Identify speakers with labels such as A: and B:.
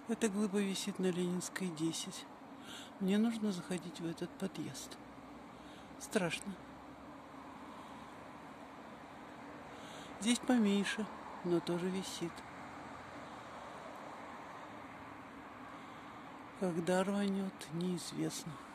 A: Эта глыба висит на Ленинской, 10. Мне нужно заходить в этот подъезд. Страшно. Здесь поменьше, но тоже висит. Когда рванет, неизвестно.